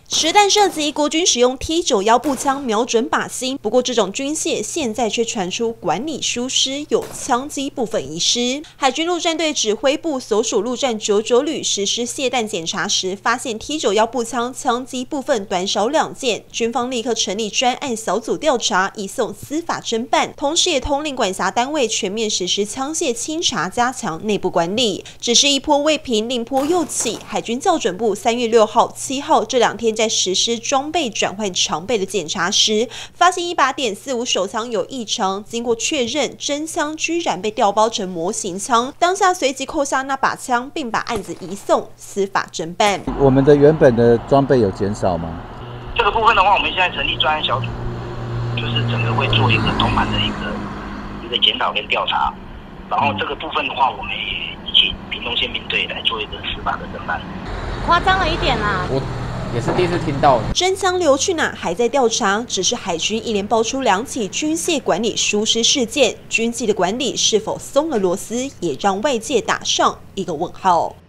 实弹射击，国军使用 T91步枪瞄准靶心。不过，这种军械现在却传出管理疏失，有枪机部分遗失。海军陆战队指挥部所属陆战99旅实施卸弹检查时，发现 T91步枪枪机部分短少2件，军方立刻成立专案小组调查，移送司法侦办，同时也统领管辖单位全面实施枪械清查，加强内部管理。只是一波未平，另一波又起。海军校准部3月6号、7号这2天在实施装备转换常备的检查时，发现一把.45手枪有异常，经过确认，真枪居然被调包成模型枪，当下随即扣下那把枪，并把案子移送司法侦办。 我们的原本的装备有减少吗？ 这个部分的话，我们现在成立专案小组，就是整个会做一个通盘的一个检讨跟调查，然后这个部分的话，我们也一起屏东县民队来做一个司法的侦办。 夸张了一点啊！ 我也是第一次听到。 真枪流去哪还在调查，只是海军一连爆出2起军械管理疏失事件，军纪的管理是否松了螺丝，也让外界打上一个问号。